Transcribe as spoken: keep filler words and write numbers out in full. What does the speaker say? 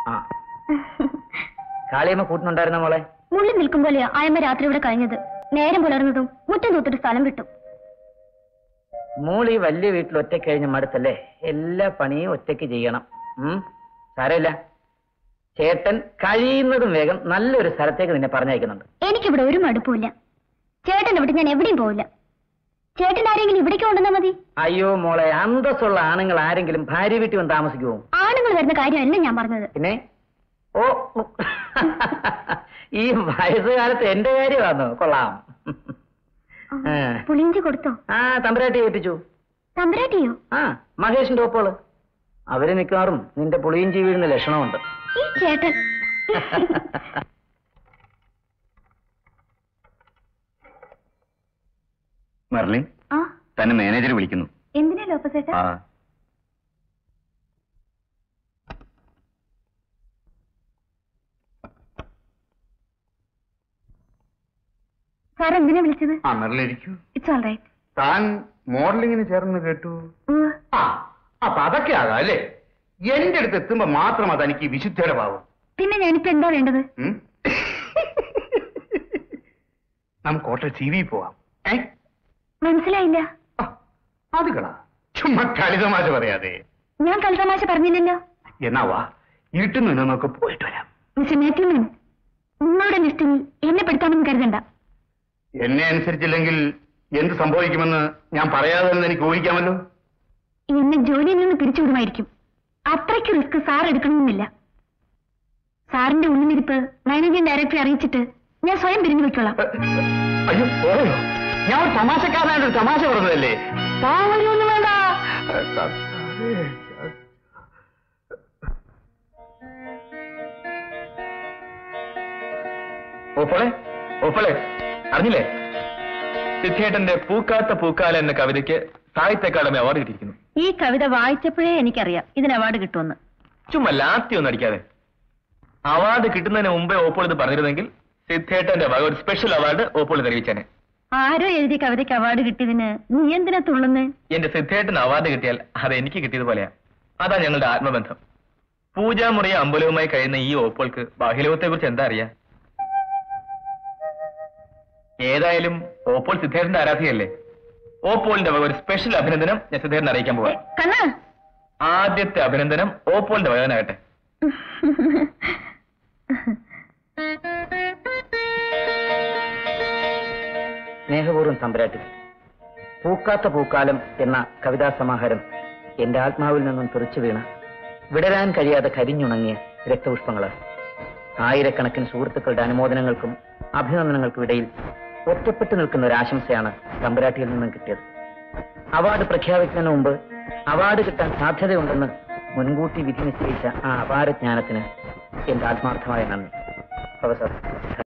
കാളിയമ്മ കൂട്ടിനുണ്ടായിരുന്ന മോളെ? മുള്ളിൽ നിൽക്കും പോലെയാ ആയമ്മ രാത്രി ഇവിടെ കഴിഞ്ഞത്. നേരം പുലർന്നതും മുറ്റം തൂത്തിട്ട് സ്ഥലം വിട്ടു. മോൾ ഈ വലിയ വീട്ടിൽ ഒറ്റയ്ക്ക് കഴിഞ്ഞ മടുത്തല്ലേ? എല്ലാ പണിയും ഒറ്റയ്ക്ക് ചെയ്യണം. ഉം സാരമില്ല, ചേട്ടൻ കഴിയുന്നതും വേഗം നല്ലൊരു സ്ഥലത്തേക്ക് നിന്നെ പറഞ്ഞയക്കുന്നുണ്ട്. എനിക്കിവിടെ ഒരു മടുപ്പില്ല. ചേട്ടൻ്റെ വിട്ട് ഞാൻ എവിടെയും പോവില്ല. ചേട്ടൻ ആരെങ്കിലും ഇവിടേക്ക് കൊണ്ടുവന്നാൽ മതി. അയ്യോ മോളെ, അന്തസ്സുള്ള ആണുങ്ങൾ ആരെങ്കിലും ഭാര്യ വീട്ടിൽ വന്ന് താമസിക്കുമോ? ആണുങ്ങൾ വരുന്ന കാര്യമല്ല ഞാൻ പറഞ്ഞത്. പിന്നെ ഓ ഈ വയസ്സുകാലത്ത് എന്റെ കാര്യമാണോ? കൊള്ളാം. പുളിയിഞ്ചി കൊടുത്തോ? ആ, തമ്പുരാട്ടി ഏൽപ്പിച്ചു. തമ്പുരാട്ടിയോ? ആ, മഹേഷിന്റെ ഒപ്പോള്. അവര് മിക്കവാറും നിന്റെ പുളിയിഞ്ചി വീഴുന്ന ലക്ഷണമുണ്ട്. ഈ ചേട്ടൻ മെർലിൻ, തന്നെ മാനേജർ വിളിക്കുന്നു. എന്തിനാ ലോപ്പസ് ചേട്ടാ? സാർ എന്തിനാ വിളിച്ചത്? ആ, മെർലിൻ ഇരിക്കൂ. It's all right. താൻ മോഡലിങ്ങിന് ചേർന്ന് കേട്ടു. ആ, അപ്പൊ അതൊക്കെ ആകാം അല്ലേ? എന്റെ അടുത്ത് എത്തുമ്പോ മാത്രം അതെനിക്ക് വിശുദ്ധയുടെ ഭാവം. പിന്നെ ഞാനിപ്പോ എന്താ വേണ്ടത്? നമുക്ക് ഹോട്ടൽ സി വി പോവാം. മനസ്സിലായില്ല. അത് കളാ, ചുമ്മാ കളിതമാശ പറയാതെ. ഞാൻ കളിതമാശ പറഞ്ഞില്ലല്ലോ. എന്നാവാ, ഇരുട്ടുന്നു നമുക്ക് പോയിട്ട് വരാം. മിസ്റ്റർ മാത്യുമൻ, നിങ്ങളുടെ ലിസ്റ്റിൽ എന്നെ പെടുത്താമെന്ന് കരുതണ്ട. എന്നെ അനുസരിച്ചില്ലെങ്കിൽ എന്ത് സംഭവിക്കുമെന്ന് ഞാൻ പറയാതെ തന്നെ എനിക്ക് ഊഹിക്കാമല്ലോ. എന്നെ ജോലിയിൽ നിന്ന് പിരിച്ചുവിടുമായിരിക്കും. അത്രയ്ക്ക് റിസ്ക് സാർ എടുക്കണമെന്നില്ല. സാറിന്റെ ഉള്ളിലിരിപ്പ് മാനേജിംഗ് ഡയറക്ടറെ അറിയിച്ചിട്ട് ഞാൻ സ്വയം പിരിഞ്ഞു വെച്ചോളാം. അയ്യോ, ഓയോ, ഞാൻ ഒരു തമാശക്കാരനായിട്ട് ഒരു തമാശ പറഞ്ഞതല്ലേ. താമരയൊന്നും വേണ്ട. ഓപ്പളെ ഓപ്പളെ അറിഞ്ഞില്ലേ? സിദ്ധേട്ടന്റെ പൂക്കാത്ത പൂക്കാല എന്ന കവിതയ്ക്ക് സാഹിത്യ അക്കാദമി അവാർഡ് കിട്ടിയിരിക്കുന്നു. ഈ കവിത വായിച്ചപ്പോഴേ എനിക്കറിയാം ഇതിന് അവാർഡ് കിട്ടുമെന്ന്. ചുമ്മാ ലാത്തി ഒന്നും അടിക്കാതെ. അവാർഡ് കിട്ടുന്നതിന് മുമ്പേ ഓപ്പോൾ ഇത് പറഞ്ഞിരുന്നെങ്കിൽ സിദ്ധേട്ടന്റെ വക ഒരു സ്പെഷ്യൽ അവാർഡ് ഓപ്പോൾ തെളിയിച്ചേനെ. ആരോ എഴുതിയ കവിതയ്ക്ക് അവാർഡ് കിട്ടിയതിന് നീ എന്തിനാ തുള്ളുന്നേ? എന്റെ സിദ്ധേട്ടന് അവാർഡ് കിട്ടിയാൽ അത് എനിക്ക് കിട്ടിയതുപോലെയാ. അതാ ഞങ്ങളുടെ ആത്മബന്ധം. പൂജാമുറിയ അമ്പലവുമായി കഴിയുന്ന ഈ ഓപ്പോൾക്ക് ബാഹ്യലോകത്തെ കുറിച്ച് എന്താ അറിയാ? ഏതായാലും ഓപ്പോൾ സിദ്ധേട്ടന്റെ ആരാധികയല്ലേ. ഓപ്പോളിന്റെ വക ഒരു സ്പെഷ്യൽ അഭിനന്ദനം ഞാൻ സിദ്ധേട്ടനെ അറിയിക്കാൻ പോവാം. ആദ്യത്തെ അഭിനന്ദനം ഓപ്പോളിന്റെ വകനാകട്ടെ. സ്നേഹപൂർവ്വം തമ്പുരാട്ടി, പൂക്കാത്ത പൂക്കാലം എന്ന കവിതാ സമാഹാരം എന്റെ ആത്മാവിൽ നിന്നും തെറിച്ചു വീണ വിടരാൻ കഴിയാതെ കരിഞ്ഞുണങ്ങിയ രക്തപുഷ്പങ്ങളാണ്. ആയിരക്കണക്കിന് സുഹൃത്തുക്കളുടെ അനുമോദനങ്ങൾക്കും അഭിനന്ദനങ്ങൾക്കും ഇടയിൽ ഒറ്റപ്പെട്ടു നിൽക്കുന്ന ഒരു ആശംസയാണ് തമ്പുരാട്ടിയിൽ നിന്നും കിട്ടിയത്. അവാർഡ് പ്രഖ്യാപിക്കുന്നതിന് മുമ്പ് അവാർഡ് കിട്ടാൻ സാധ്യതയുണ്ടെന്ന് മുൻകൂട്ടി വിധി നിശ്ചയിച്ച ആ അപാര ജ്ഞാനത്തിന് എന്റെ ആത്മാർത്ഥമായ നന്ദി. പ്രൊഫസർ.